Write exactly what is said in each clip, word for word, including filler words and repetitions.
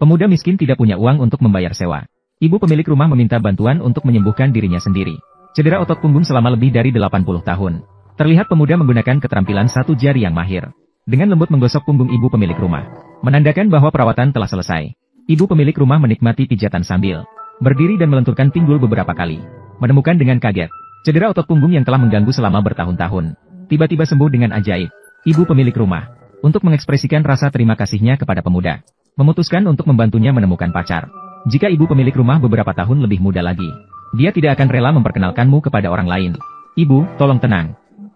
Pemuda miskin tidak punya uang untuk membayar sewa. Ibu pemilik rumah meminta bantuan untuk menyembuhkan dirinya sendiri. Cedera otot punggung selama lebih dari delapan puluh tahun. Terlihat pemuda menggunakan keterampilan satu jari yang mahir. Dengan lembut menggosok punggung ibu pemilik rumah. Menandakan bahwa perawatan telah selesai. Ibu pemilik rumah menikmati pijatan sambil berdiri dan melenturkan pinggul beberapa kali. Menemukan dengan kaget. Cedera otot punggung yang telah mengganggu selama bertahun-tahun. Tiba-tiba sembuh dengan ajaib. Ibu pemilik rumah, untuk mengekspresikan rasa terima kasihnya kepada pemuda, memutuskan untuk membantunya menemukan pacar. Jika ibu pemilik rumah beberapa tahun lebih muda lagi, dia tidak akan rela memperkenalkanmu kepada orang lain. Ibu, tolong tenang.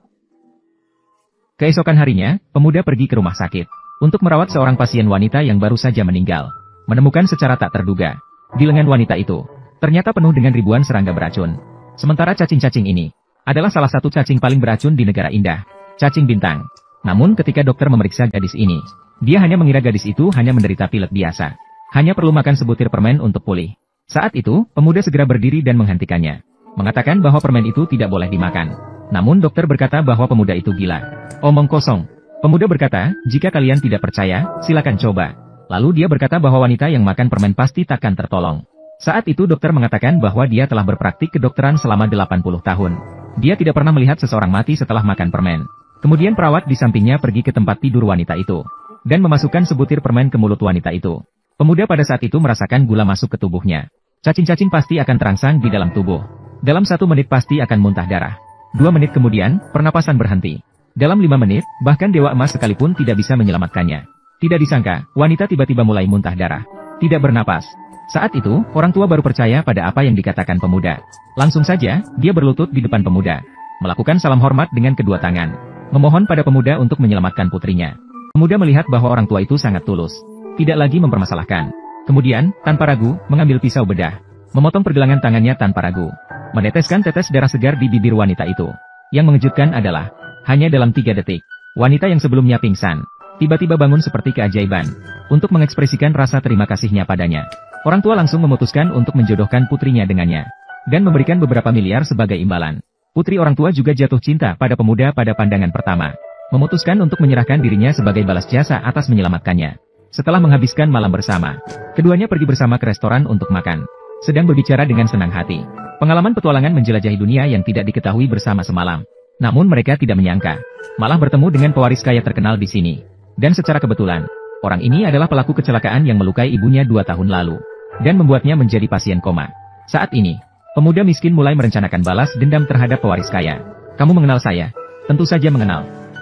Keesokan harinya, pemuda pergi ke rumah sakit untuk merawat seorang pasien wanita yang baru saja meninggal. Menemukan secara tak terduga, di lengan wanita itu, ternyata penuh dengan ribuan serangga beracun. Sementara cacing-cacing ini adalah salah satu cacing paling beracun di negara indah, cacing bintang. Namun ketika dokter memeriksa gadis ini, dia hanya mengira gadis itu hanya menderita pilek biasa. Hanya perlu makan sebutir permen untuk pulih. Saat itu, pemuda segera berdiri dan menghentikannya. Mengatakan bahwa permen itu tidak boleh dimakan. Namun dokter berkata bahwa pemuda itu gila. Omong kosong. Pemuda berkata, jika kalian tidak percaya, silakan coba. Lalu dia berkata bahwa wanita yang makan permen pasti takkan tertolong. Saat itu dokter mengatakan bahwa dia telah berpraktik kedokteran selama delapan puluh tahun. Dia tidak pernah melihat seseorang mati setelah makan permen. Kemudian perawat di sampingnya pergi ke tempat tidur wanita itu. Dan memasukkan sebutir permen ke mulut wanita itu. Pemuda pada saat itu merasakan gula masuk ke tubuhnya. Cacing-cacing pasti akan terangsang di dalam tubuh. Dalam satu menit pasti akan muntah darah. Dua menit kemudian, pernapasan berhenti. Dalam lima menit, bahkan Dewa Emas sekalipun tidak bisa menyelamatkannya. Tidak disangka, wanita tiba-tiba mulai muntah darah. Tidak bernapas. Saat itu, orang tua baru percaya pada apa yang dikatakan pemuda. Langsung saja, dia berlutut di depan pemuda. Melakukan salam hormat dengan kedua tangan. Memohon pada pemuda untuk menyelamatkan putrinya. Pemuda melihat bahwa orang tua itu sangat tulus. Tidak lagi mempermasalahkan. Kemudian, tanpa ragu, mengambil pisau bedah. Memotong pergelangan tangannya tanpa ragu. Meneteskan tetes darah segar di bibir wanita itu. Yang mengejutkan adalah, hanya dalam tiga detik, wanita yang sebelumnya pingsan, tiba-tiba bangun seperti keajaiban. Untuk mengekspresikan rasa terima kasihnya padanya. Orang tua langsung memutuskan untuk menjodohkan putrinya dengannya. Dan memberikan beberapa miliar sebagai imbalan. Putri orang tua juga jatuh cinta pada pemuda pada pandangan pertama. Memutuskan untuk menyerahkan dirinya sebagai balas jasa atas menyelamatkannya. Setelah menghabiskan malam bersama, keduanya pergi bersama ke restoran untuk makan. Sedang berbicara dengan senang hati. Pengalaman petualangan menjelajahi dunia yang tidak diketahui bersama semalam. Namun mereka tidak menyangka, malah bertemu dengan pewaris kaya terkenal di sini. Dan secara kebetulan, orang ini adalah pelaku kecelakaan yang melukai ibunya dua tahun lalu. Dan membuatnya menjadi pasien koma. Saat ini, pemuda miskin mulai merencanakan balas dendam terhadap pewaris kaya. Kamu mengenal saya? Tentu saja mengenal.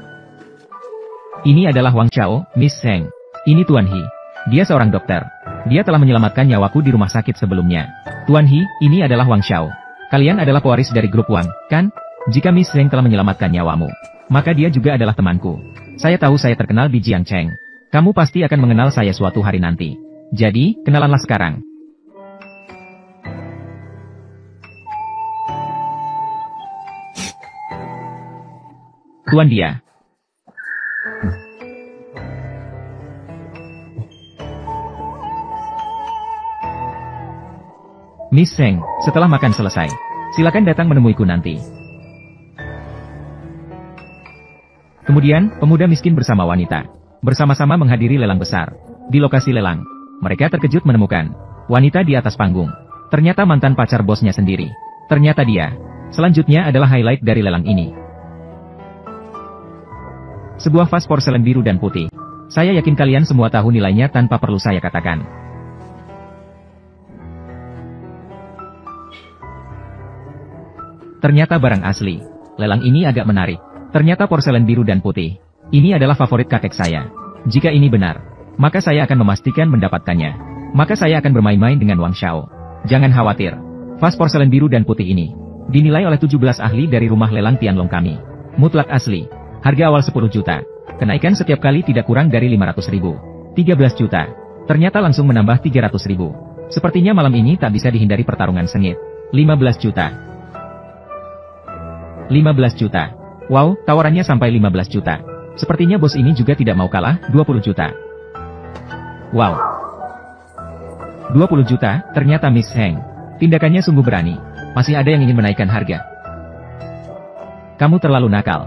Ini adalah Wang Chao, Miss Heng. Ini Tuan He. Dia seorang dokter. Dia telah menyelamatkan nyawaku di rumah sakit sebelumnya. Tuan He, ini adalah Wang Chao. Kalian adalah pewaris dari grup Wang, kan? Jika Miss Heng telah menyelamatkan nyawamu, maka dia juga adalah temanku. Saya tahu saya terkenal di Jiangcheng. Kamu pasti akan mengenal saya suatu hari nanti. Jadi, kenalanlah sekarang. Tuan dia. Miss Heng, setelah makan selesai, silakan datang menemuiku nanti. Kemudian, pemuda miskin bersama wanita, bersama-sama menghadiri lelang besar. Di lokasi lelang, mereka terkejut menemukan wanita di atas panggung. Ternyata mantan pacar bosnya sendiri. Ternyata dia. Selanjutnya adalah highlight dari lelang ini. Sebuah vas porselen biru dan putih. Saya yakin kalian semua tahu nilainya tanpa perlu saya katakan. Ternyata barang asli. Lelang ini agak menarik. Ternyata porselen biru dan putih. Ini adalah favorit kakek saya. Jika ini benar, maka saya akan memastikan mendapatkannya. Maka saya akan bermain-main dengan Wang Chao. Jangan khawatir. Vas porselen biru dan putih ini dinilai oleh tujuh belas ahli dari rumah lelang Tianlong kami. Mutlak asli. Harga awal sepuluh juta. Kenaikan setiap kali tidak kurang dari lima ratus ribu. tiga belas juta. Ternyata langsung menambah tiga ratus ribu. Sepertinya malam ini tak bisa dihindari pertarungan sengit. lima belas juta. lima belas juta. Wow, tawarannya sampai lima belas juta. Sepertinya bos ini juga tidak mau kalah, dua puluh juta. Wow. dua puluh juta, ternyata Miss Heng. Tindakannya sungguh berani. Masih ada yang ingin menaikkan harga. Kamu terlalu nakal.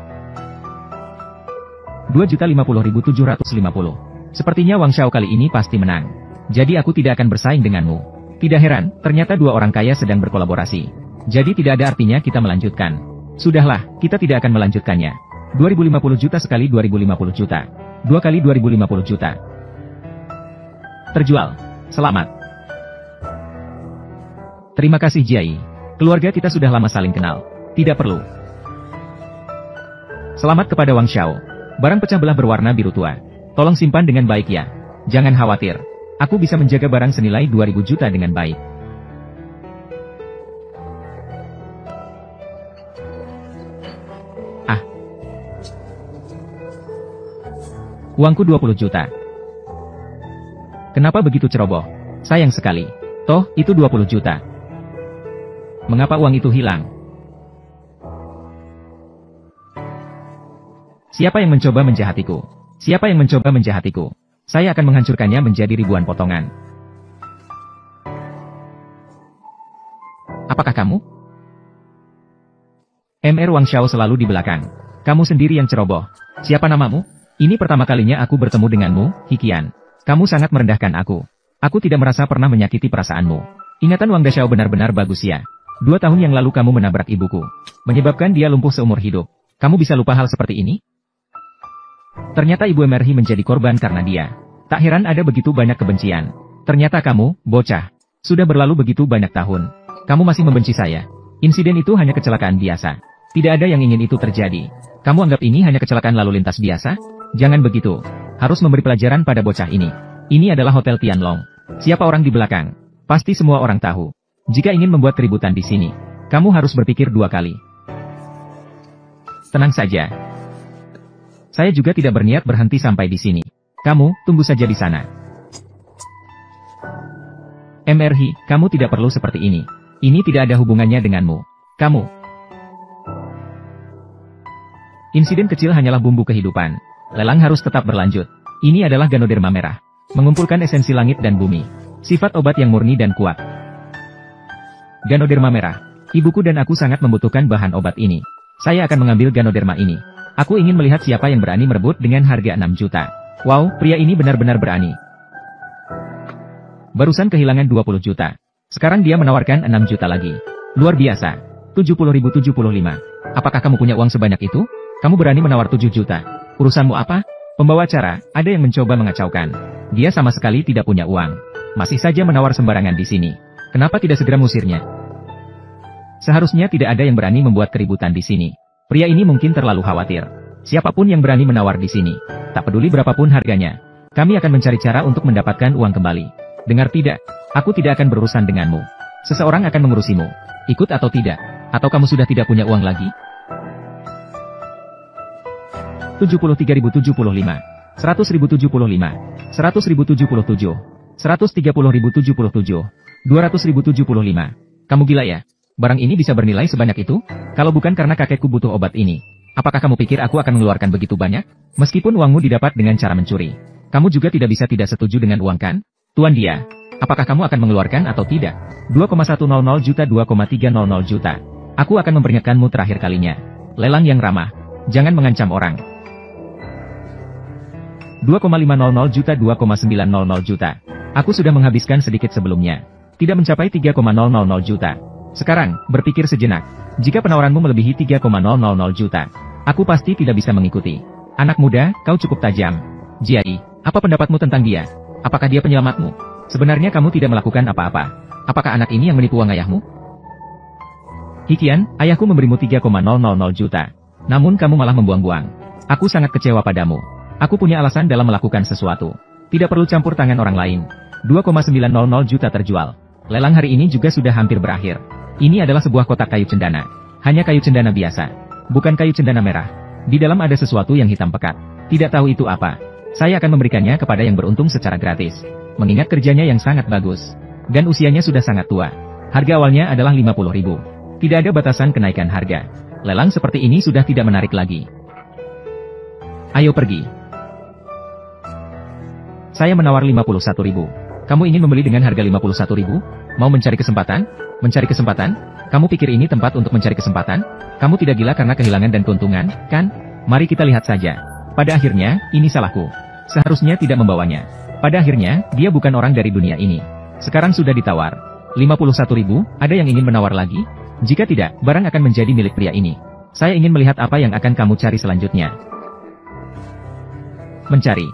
dua juta lima puluh ribu tujuh ratus lima puluh. Sepertinya Wang Chao kali ini pasti menang. Jadi aku tidak akan bersaing denganmu. Tidak heran, ternyata dua orang kaya sedang berkolaborasi. Jadi tidak ada artinya kita melanjutkan. Sudahlah, kita tidak akan melanjutkannya. dua ribu lima puluh juta sekali dua ribu lima puluh juta. Dua kali dua ribu lima puluh juta. Terjual. Selamat. Terima kasih Jiai. Keluarga kita sudah lama saling kenal. Tidak perlu. Selamat kepada Wang Xiao. Barang pecah belah berwarna biru tua. Tolong simpan dengan baik ya. Jangan khawatir. Aku bisa menjaga barang senilai dua ribu juta dengan baik. Ah. Uangku dua puluh juta. Kenapa begitu ceroboh? Sayang sekali. Toh, itu dua puluh juta. Mengapa uang itu hilang? Siapa yang mencoba menjahatiku? Siapa yang mencoba menjahatiku? Saya akan menghancurkannya menjadi ribuan potongan. Apakah kamu? M R Wang Xiao selalu di belakang. Kamu sendiri yang ceroboh. Siapa namamu? Ini pertama kalinya aku bertemu denganmu, Hikian. Kamu sangat merendahkan aku. Aku tidak merasa pernah menyakiti perasaanmu. Ingatan Wang Dashao benar-benar bagus ya. Dua tahun yang lalu kamu menabrak ibuku, menyebabkan dia lumpuh seumur hidup. Kamu bisa lupa hal seperti ini? Ternyata Ibu M R Hi menjadi korban karena dia. Tak heran ada begitu banyak kebencian. Ternyata kamu, bocah, sudah berlalu begitu banyak tahun. Kamu masih membenci saya. Insiden itu hanya kecelakaan biasa. Tidak ada yang ingin itu terjadi. Kamu anggap ini hanya kecelakaan lalu lintas biasa? Jangan begitu. Harus memberi pelajaran pada bocah ini. Ini adalah Hotel Tianlong. Siapa orang di belakang? Pasti semua orang tahu. Jika ingin membuat keributan di sini, kamu harus berpikir dua kali. Tenang saja. Saya juga tidak berniat berhenti sampai di sini. Kamu, tunggu saja di sana. M R Hi, kamu tidak perlu seperti ini. Ini tidak ada hubungannya denganmu. Kamu. Insiden kecil hanyalah bumbu kehidupan. Lelang harus tetap berlanjut. Ini adalah Ganoderma merah. Mengumpulkan esensi langit dan bumi. Sifat obat yang murni dan kuat. Ganoderma merah. Ibuku dan aku sangat membutuhkan bahan obat ini. Saya akan mengambil Ganoderma ini. Aku ingin melihat siapa yang berani merebut dengan harga enam juta. Wow, pria ini benar-benar berani. Barusan kehilangan dua puluh juta. Sekarang dia menawarkan enam juta lagi. Luar biasa. tujuh puluh ribu tujuh puluh lima. Apakah kamu punya uang sebanyak itu? Kamu berani menawar tujuh juta. Urusanmu apa? Pembawa acara, ada yang mencoba mengacaukan. Dia sama sekali tidak punya uang. Masih saja menawar sembarangan di sini. Kenapa tidak segera musirnya? Seharusnya tidak ada yang berani membuat keributan di sini. Pria ini mungkin terlalu khawatir. Siapapun yang berani menawar di sini, tak peduli berapapun harganya, kami akan mencari cara untuk mendapatkan uang kembali. Dengar tidak? Aku tidak akan berurusan denganmu. Seseorang akan mengurusimu. Ikut atau tidak? Atau kamu sudah tidak punya uang lagi? tujuh puluh tiga ribu tujuh puluh lima, seratus ribu tujuh puluh lima, seratus ribu tujuh puluh tujuh, seratus tiga puluh ribu tujuh puluh tujuh, dua ratus ribu tujuh puluh lima. Kamu gila ya? Barang ini bisa bernilai sebanyak itu? Kalau bukan karena kakekku butuh obat ini, apakah kamu pikir aku akan mengeluarkan begitu banyak? Meskipun uangmu didapat dengan cara mencuri, kamu juga tidak bisa tidak setuju dengan uang kan? Tuan dia, apakah kamu akan mengeluarkan atau tidak? dua koma satu nol nol juta, dua koma tiga nol nol juta. Aku akan memperingatkanmu terakhir kalinya. Lelang yang ramah. Jangan mengancam orang. dua koma lima nol nol juta, dua koma sembilan nol nol juta. Aku sudah menghabiskan sedikit sebelumnya. Tidak mencapai tiga koma nol nol nol juta. Sekarang, berpikir sejenak. Jika penawaranmu melebihi tiga koma nol nol nol juta, aku pasti tidak bisa mengikuti. Anak muda, kau cukup tajam. Jiai, apa pendapatmu tentang dia? Apakah dia penyelamatmu? Sebenarnya kamu tidak melakukan apa-apa. Apakah anak ini yang menipu uang ayahmu? Hikian, ayahku memberimu tiga koma nol nol nol juta. Namun kamu malah membuang-buang. Aku sangat kecewa padamu. Aku punya alasan dalam melakukan sesuatu. Tidak perlu campur tangan orang lain. dua koma sembilan nol nol juta terjual. Lelang hari ini juga sudah hampir berakhir. Ini adalah sebuah kotak kayu cendana. Hanya kayu cendana biasa. Bukan kayu cendana merah. Di dalam ada sesuatu yang hitam pekat. Tidak tahu itu apa. Saya akan memberikannya kepada yang beruntung secara gratis. Mengingat kerjanya yang sangat bagus. Dan usianya sudah sangat tua. Harga awalnya adalah lima puluh ribu. Tidak ada batasan kenaikan harga. Lelang seperti ini sudah tidak menarik lagi. Ayo pergi. Saya menawar lima puluh satu ribu. Kamu ingin membeli dengan harga lima puluh satu ribu? Mau mencari kesempatan? Mencari kesempatan? Kamu pikir ini tempat untuk mencari kesempatan? Kamu tidak gila karena kehilangan dan keuntungan, kan? Mari kita lihat saja. Pada akhirnya, ini salahku. Seharusnya tidak membawanya. Pada akhirnya, dia bukan orang dari dunia ini. Sekarang sudah ditawar. lima puluh satu ribu, ada yang ingin menawar lagi? Jika tidak, barang akan menjadi milik pria ini. Saya ingin melihat apa yang akan kamu cari selanjutnya. Mencari.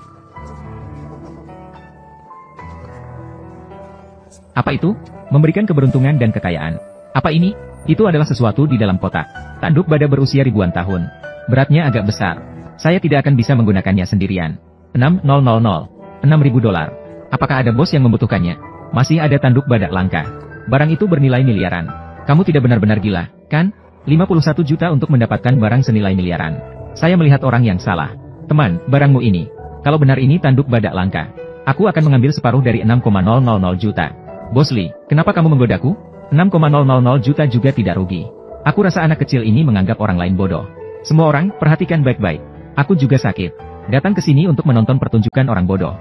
Apa itu? Memberikan keberuntungan dan kekayaan. Apa ini? Itu adalah sesuatu di dalam kotak. Tanduk bada berusia ribuan tahun. Beratnya agak besar. Saya tidak akan bisa menggunakannya sendirian. enam ribu dolar. Apakah ada bos yang membutuhkannya? Masih ada tanduk badak langka. Barang itu bernilai miliaran. Kamu tidak benar-benar gila, kan? lima puluh satu juta untuk mendapatkan barang senilai miliaran. Saya melihat orang yang salah. Teman, barangmu ini. Kalau benar ini tanduk badak langka, aku akan mengambil separuh dari enam koma nol nol nol juta. Bos Lee, kenapa kamu menggodaku? enam koma nol nol nol juta juga tidak rugi. Aku rasa anak kecil ini menganggap orang lain bodoh. Semua orang, perhatikan baik-baik. Aku juga sakit. Datang ke sini untuk menonton pertunjukan orang bodoh.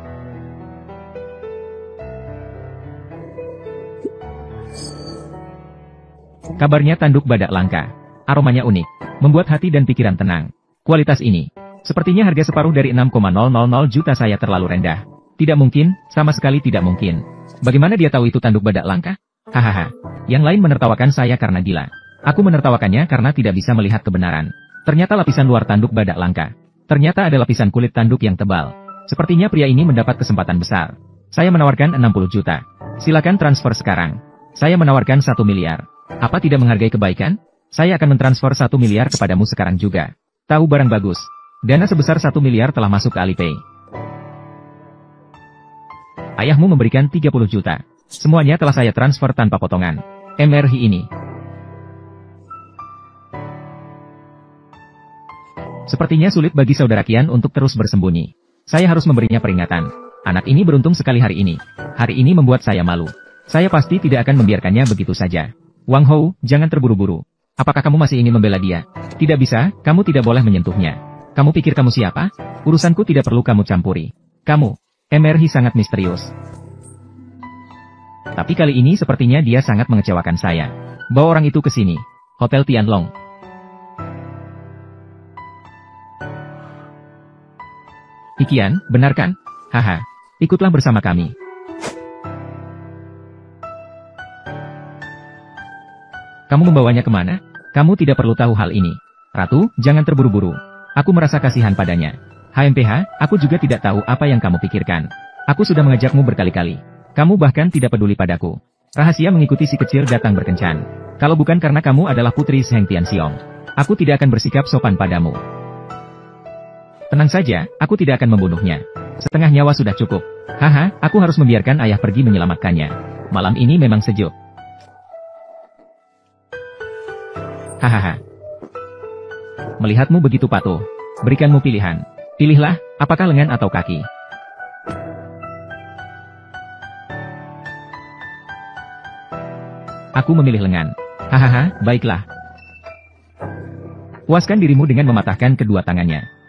Kabarnya tanduk badak langka. Aromanya unik. Membuat hati dan pikiran tenang. Kualitas ini. Sepertinya harga separuh dari enam koma nol nol nol juta saya terlalu rendah. Tidak mungkin, sama sekali tidak mungkin. Bagaimana dia tahu itu tanduk badak langka? Hahaha. Yang lain menertawakan saya karena gila. Aku menertawakannya karena tidak bisa melihat kebenaran. Ternyata lapisan luar tanduk badak langka. Ternyata ada lapisan kulit tanduk yang tebal. Sepertinya pria ini mendapat kesempatan besar. Saya menawarkan enam puluh juta. Silakan transfer sekarang. Saya menawarkan satu miliar. Apa tidak menghargai kebaikan? Saya akan mentransfer satu miliar kepadamu sekarang juga. Tahu barang bagus. Dana sebesar satu miliar telah masuk ke Alipay. Ayahmu memberikan tiga puluh juta. Semuanya telah saya transfer tanpa potongan. M R H ini. Sepertinya sulit bagi saudara Kian untuk terus bersembunyi. Saya harus memberinya peringatan. Anak ini beruntung sekali hari ini. Hari ini membuat saya malu. Saya pasti tidak akan membiarkannya begitu saja. Wang Hou, jangan terburu-buru. Apakah kamu masih ingin membela dia? Tidak bisa, kamu tidak boleh menyentuhnya. Kamu pikir kamu siapa? Urusanku tidak perlu kamu campuri. Kamu, M R H sangat misterius. Tapi kali ini sepertinya dia sangat mengecewakan saya. Bawa orang itu ke sini. Hotel Tianlong. Ikian, benar kan? Haha. Ikutlah bersama kami. Kamu membawanya kemana? Kamu tidak perlu tahu hal ini. Ratu, jangan terburu-buru. Aku merasa kasihan padanya. H M P H, aku juga tidak tahu apa yang kamu pikirkan. Aku sudah mengajakmu berkali-kali. Kamu bahkan tidak peduli padaku. Rahasia mengikuti si kecil datang berkencan. Kalau bukan karena kamu adalah putri Zheng Tianxiong, aku tidak akan bersikap sopan padamu. Tenang saja, aku tidak akan membunuhnya. Setengah nyawa sudah cukup. Haha, aku harus membiarkan ayah pergi menyelamatkannya. Malam ini memang sejuk. Hahaha. Melihatmu begitu patuh. Berikanmu pilihan. Pilihlah, apakah lengan atau kaki. Aku memilih lengan. Hahaha, baiklah. Puaskan dirimu dengan mematahkan kedua tangannya.